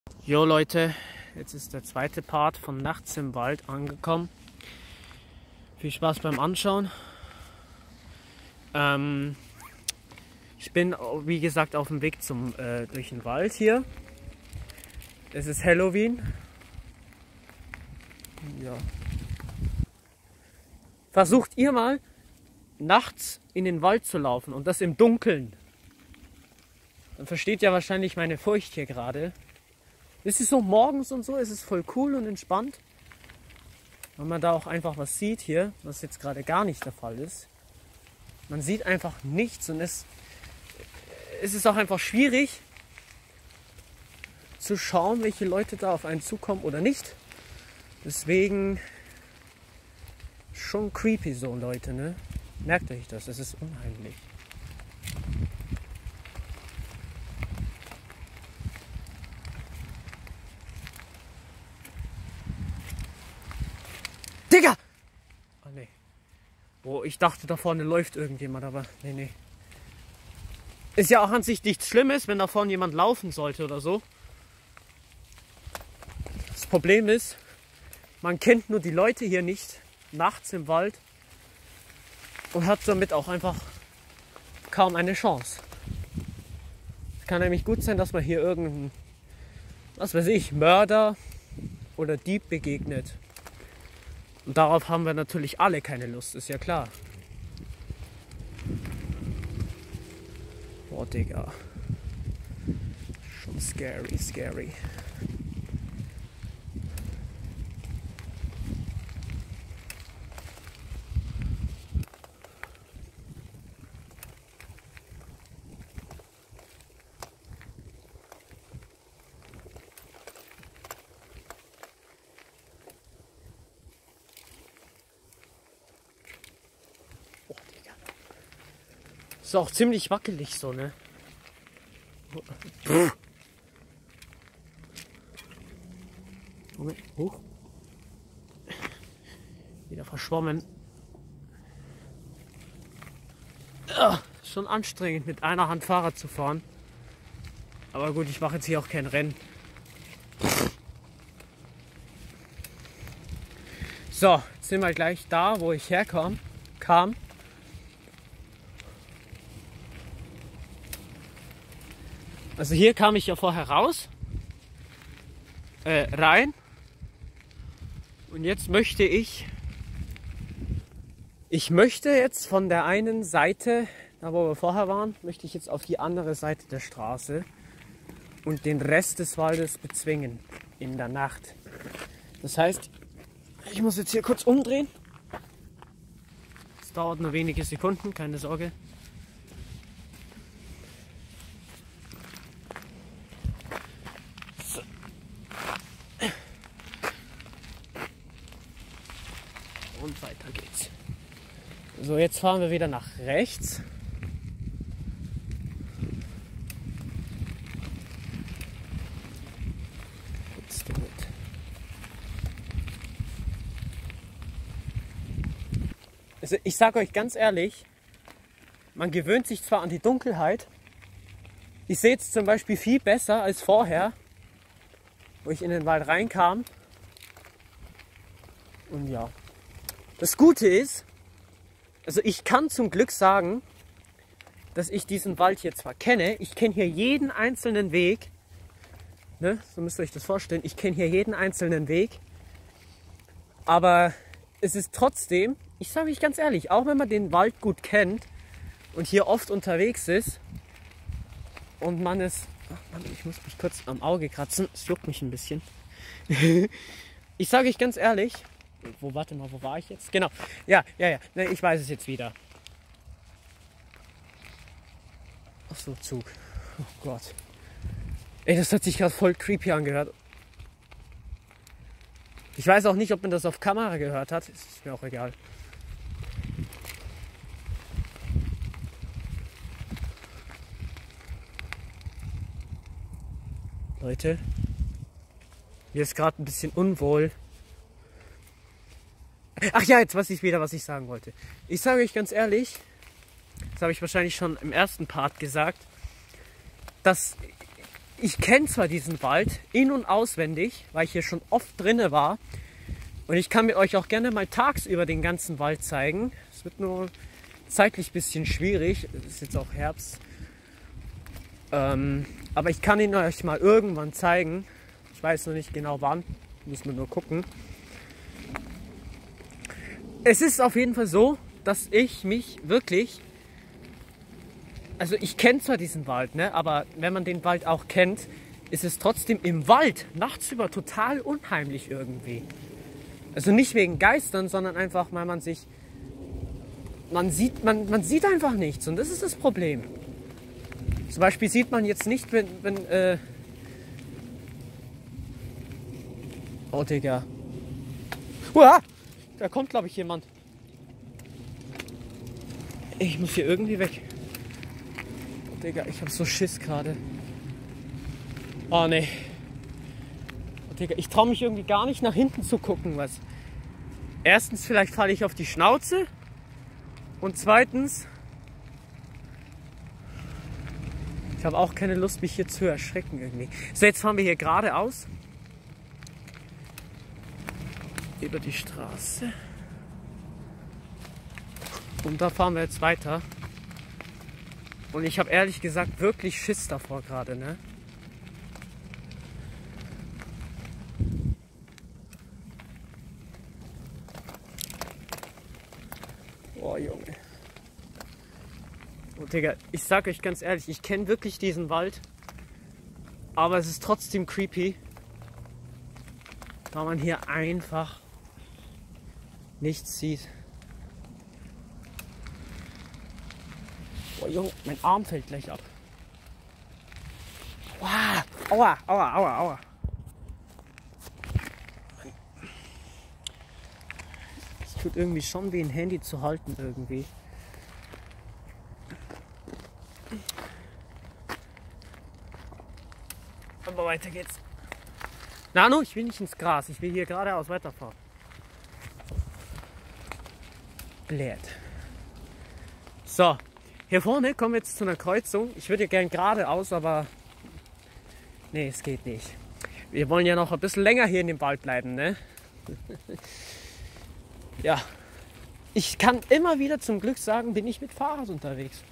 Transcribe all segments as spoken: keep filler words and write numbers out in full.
Jo Leute, jetzt ist der zweite Part von Nachts im Wald angekommen. Viel Spaß beim Anschauen. Ähm, ich bin wie gesagt auf dem Weg zum äh, durch den Wald hier. Es ist Halloween. Ja. Versucht ihr mal nachts in den Wald zu laufen und das im Dunkeln. Dann versteht ihr wahrscheinlich meine Furcht hier gerade. Es ist so morgens und so, es ist voll cool und entspannt. Weil man da auch einfach was sieht hier, was jetzt gerade gar nicht der Fall ist. Man sieht einfach nichts und es, es ist auch einfach schwierig zu schauen, welche Leute da auf einen zukommen oder nicht. Deswegen schon creepy so, Leute, ne? Merkt euch das, es ist unheimlich. Digga! Oh ne. Oh, ich dachte, da vorne läuft irgendjemand, aber nee, nee. Ist ja auch an sich nichts Schlimmes, wenn da vorne jemand laufen sollte oder so. Das Problem ist, man kennt nur die Leute hier nicht, nachts im Wald, und hat somit auch einfach kaum eine Chance. Es kann nämlich gut sein, dass man hier irgendeinen, was weiß ich, Mörder oder Dieb begegnet. Und darauf haben wir natürlich alle keine Lust, ist ja klar. Boah, Digga. Schon scary, scary. Ist auch ziemlich wackelig so, ne? Moment, hoch. Wieder verschwommen. Ah, schon anstrengend, mit einer Hand Fahrrad zu fahren. Aber gut, ich mache jetzt hier auch kein Rennen. So, jetzt sind wir gleich da, wo ich herkam. Kam. Also hier kam ich ja vorher raus, äh, rein, und jetzt möchte ich, ich möchte jetzt von der einen Seite, da wo wir vorher waren, möchte ich jetzt auf die andere Seite der Straße und den Rest des Waldes bezwingen in der Nacht. Das heißt, ich muss jetzt hier kurz umdrehen. Es dauert nur wenige Sekunden, keine Sorge. Und weiter geht's. So, jetzt fahren wir wieder nach rechts. Also ich sage euch ganz ehrlich, man gewöhnt sich zwar an die Dunkelheit. Ich sehe jetzt zum Beispiel viel besser als vorher, wo ich in den Wald reinkam. Und ja. Das Gute ist, also ich kann zum Glück sagen, dass ich diesen Wald hier zwar kenne, ich kenne hier jeden einzelnen Weg, ne, so müsst ihr euch das vorstellen, ich kenne hier jeden einzelnen Weg, aber es ist trotzdem, ich sage euch ganz ehrlich, auch wenn man den Wald gut kennt und hier oft unterwegs ist und man es, ach Mann, ich muss mich kurz am Auge kratzen, es juckt mich ein bisschen, ich sage euch ganz ehrlich, Wo, warte mal, wo war ich jetzt? Genau, ja, ja, ja, ne, ich weiß es jetzt wieder. Ach so, Zug. Oh Gott. Ey, das hat sich gerade voll creepy angehört. Ich weiß auch nicht, ob man das auf Kamera gehört hat. Ist mir auch egal. Leute, mir ist gerade ein bisschen unwohl. Ach ja, jetzt weiß ich wieder, was ich sagen wollte. Ich sage euch ganz ehrlich, das habe ich wahrscheinlich schon im ersten Part gesagt, dass ich kenne zwar diesen Wald in- und auswendig, weil ich hier schon oft drinne war. Und ich kann mir euch auch gerne mal tagsüber den ganzen Wald zeigen. Es wird nur zeitlich ein bisschen schwierig. Es ist jetzt auch Herbst. Ähm, aber ich kann ihn euch mal irgendwann zeigen. Ich weiß noch nicht genau wann. Muss man nur gucken. Es ist auf jeden Fall so, dass ich mich wirklich... Also ich kenne zwar diesen Wald, ne, aber wenn man den Wald auch kennt, ist es trotzdem im Wald nachts über total unheimlich irgendwie. Also nicht wegen Geistern, sondern einfach, weil man sich... Man sieht, man, man sieht einfach nichts und das ist das Problem. Zum Beispiel sieht man jetzt nicht, wenn... wenn äh oh, Digga. Uah! Da kommt, glaube ich, jemand. Ich muss hier irgendwie weg. Oh, Digga, ich habe so Schiss gerade. Oh, nee. Oh, Digga, ich traue mich irgendwie gar nicht nach hinten zu gucken, was. Erstens, vielleicht falle ich auf die Schnauze. Und zweitens, ich habe auch keine Lust, mich hier zu erschrecken irgendwie. So, jetzt fahren wir hier geradeaus. Über die Straße. Und da fahren wir jetzt weiter. Und ich habe ehrlich gesagt wirklich Schiss davor gerade, ne? Oh, Junge. Oh, Digga, ich sag euch ganz ehrlich, ich kenne wirklich diesen Wald. Aber es ist trotzdem creepy. Weil man hier einfach nichts sieht. Oh, Junge, mein Arm fällt gleich ab. Wow. Aua, aua, aua, aua. Es tut irgendwie schon weh, ein Handy zu halten irgendwie. Aber weiter geht's. Nano, ich will nicht ins Gras. Ich will hier geradeaus weiterfahren. Blöd. So, hier vorne kommen wir jetzt zu einer Kreuzung. Ich würde ja gern geradeaus, aber nee, es geht nicht. Wir wollen ja noch ein bisschen länger hier in dem Wald bleiben, ne? Ja, ich kann immer wieder zum Glück sagen, bin ich mit Fahrrad unterwegs.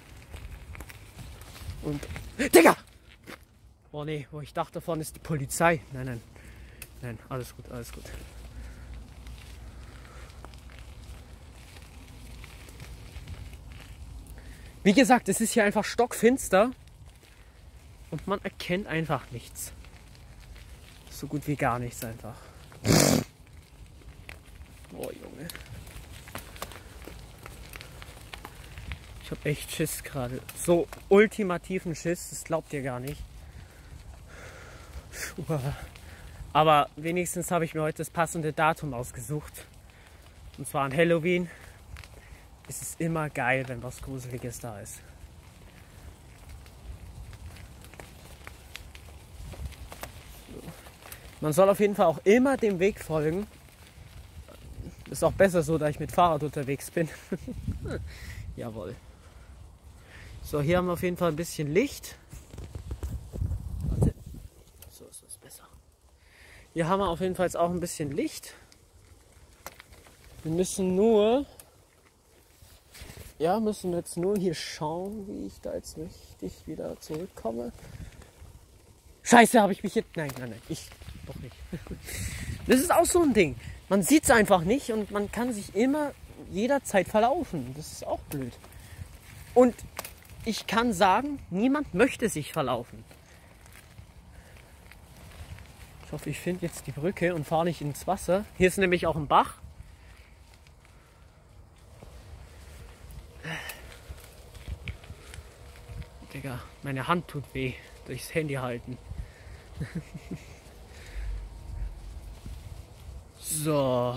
Und, Digga! Oh nee, wo ich dachte, vorne ist die Polizei. Nein, nein, nein, alles gut, alles gut. Wie gesagt, es ist hier einfach stockfinster und man erkennt einfach nichts. So gut wie gar nichts einfach. Oh, Junge. Ich hab echt Schiss gerade. So ultimativen Schiss, das glaubt ihr gar nicht. Aber wenigstens habe ich mir heute das passende Datum ausgesucht. Und zwar an Halloween. Es ist immer geil, wenn was Gruseliges da ist. Man soll auf jeden Fall auch immer dem Weg folgen. Ist auch besser so, da ich mit Fahrrad unterwegs bin. Jawohl. So, hier haben wir auf jeden Fall ein bisschen Licht. Warte. So ist das besser. Hier haben wir auf jeden Fall jetzt auch ein bisschen Licht. Wir müssen nur... Ja, müssen jetzt nur hier schauen, wie ich da jetzt richtig wieder zurückkomme. Scheiße, habe ich mich jetzt... Nein, nein, nein, ich doch nicht. Das ist auch so ein Ding. Man sieht es einfach nicht und man kann sich immer jederzeit verlaufen. Das ist auch blöd. Und ich kann sagen, niemand möchte sich verlaufen. Ich hoffe, ich finde jetzt die Brücke und fahre nicht ins Wasser. Hier ist nämlich auch ein Bach. Digga, meine Hand tut weh durchs Handy halten. So.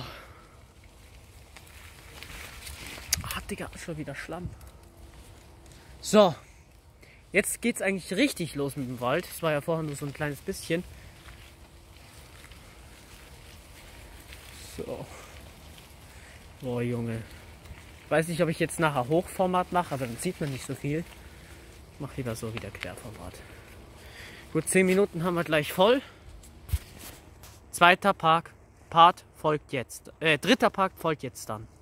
Ah, Digga, schon wieder Schlamm. So. Jetzt geht's eigentlich richtig los mit dem Wald. Es war ja vorher nur so ein kleines bisschen. So. Boah, Junge. Ich weiß nicht, ob ich jetzt nachher Hochformat mache, aber dann sieht man nicht so viel. Ich mache lieber so wieder Querformat. Gut, zehn Minuten haben wir gleich voll. Zweiter Park, Part folgt jetzt. Äh, dritter Part folgt jetzt dann.